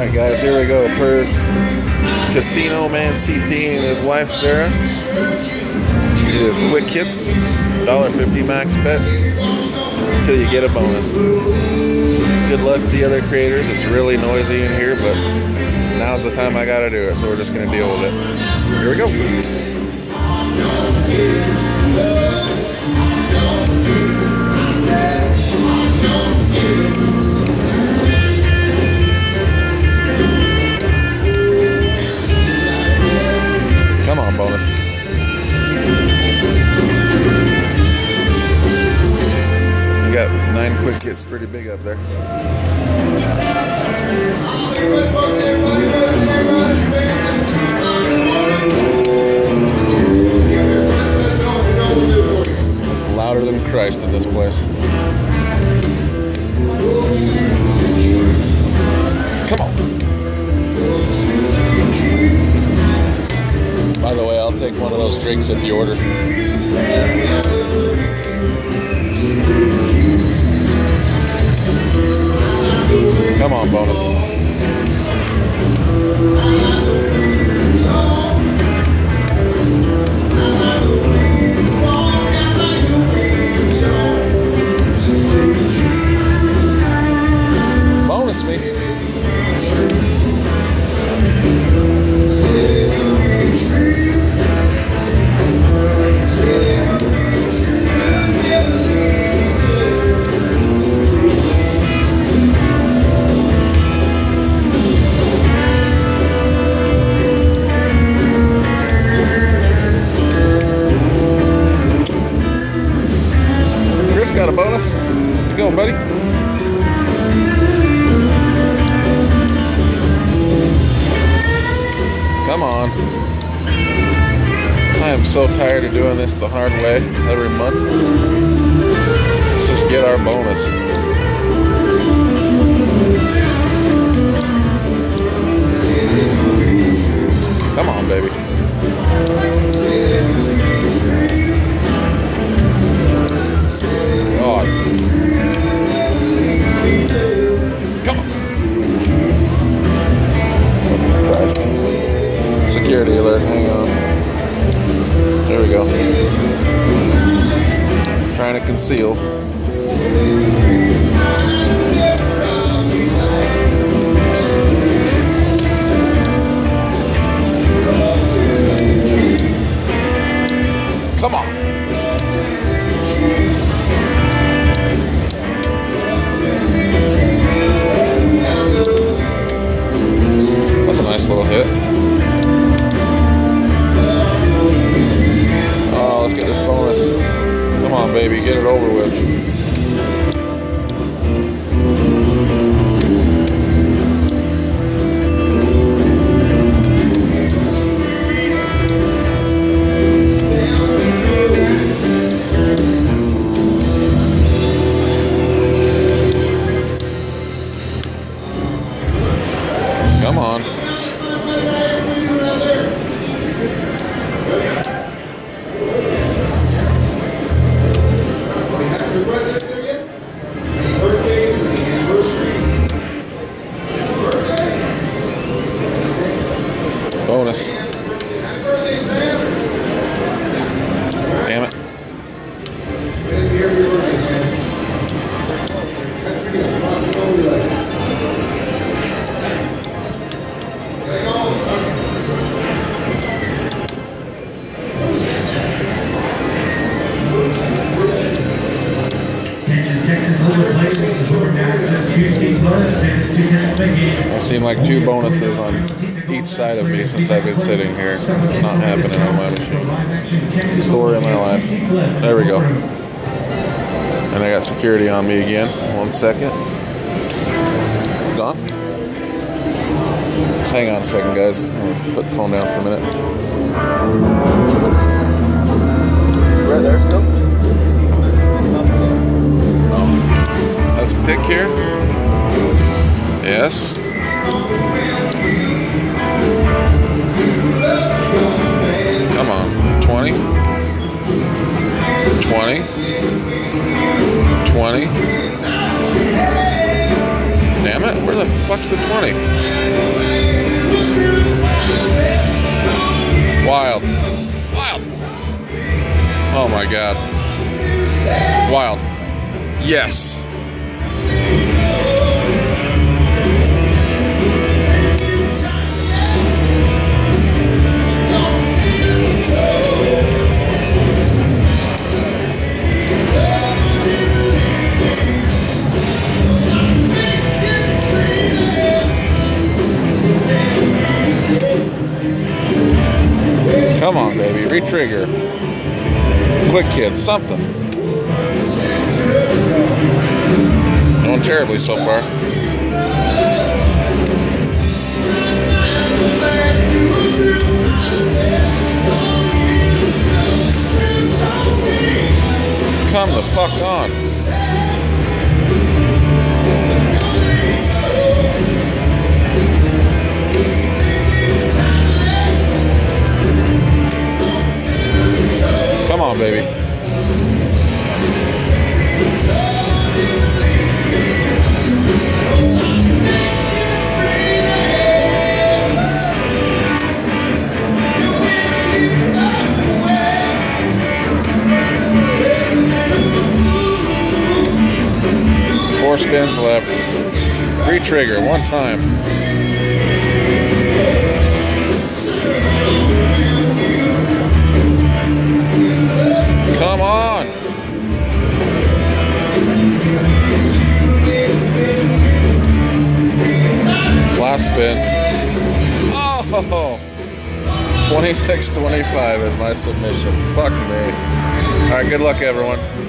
Alright guys, here we go. Per Casino Man CT and his wife Sarah. It is quick hits, $1.50 max bet until you get a bonus. Good luck to the other creators. It's really noisy in here, but now's the time I gotta do it, so we're just gonna deal with it. Here we go. Come on, bonus. We got 9 quick hits, pretty big up there. Louder than Christ in this place. Come on. By the way, I'll take one of those drinks if you order. Come on, bonus. Bonus me. Chris got a bonus. Go, buddy. Come on. I am so tired of doing this the hard way every month. Let's just get our bonus. Come on, baby. God. Come on. Christ. Security alert, hang on. There we go. Trying to conceal. Come on. That's a nice little hit. Oh, let's get this bonus. Come on, baby, get it over with. Come on. Bonus. Damn it. I've seen like 2 bonuses on each side of me since I've been sitting here. It's not happening on my machine. Story of my life. There we go. And I got security on me again. 1 second. Gone. Just hang on a second, guys. I'm gonna put the phone down for a minute. Right there, still. Oh. That's a pick here. Yes. Come on. 20. 20. 20. Damn it. it. Where the fuck's the 20? Wild. Wild. Oh my god. Wild. Yes. Come on, baby. Re-trigger. Quick kid. Something. Going terribly so far. Come the fuck on. Come on, baby. Four spins left. Re-trigger one time. Come on. Last spin. Oh! 26-25 is my submission. Fuck me. Alright, good luck, everyone.